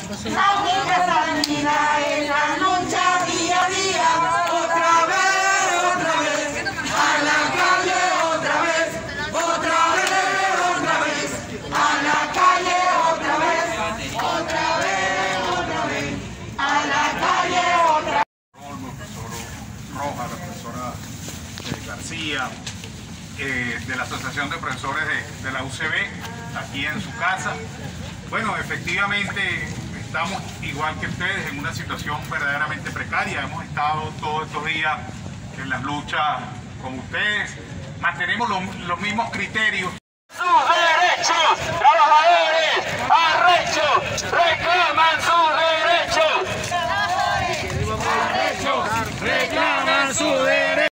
La única salida es la lucha día a día. Otra vez, a la calle, otra vez, a la calle, otra vez, a la calle, otra vez. El profesor Rojas, la profesora García, de la Asociación de Profesores de la UCB, aquí en su casa. Bueno, efectivamente estamos igual que ustedes en una situación verdaderamente precaria. Hemos estado todos estos días en las luchas con ustedes. Mantenemos los mismos criterios. ¡Sus derechos!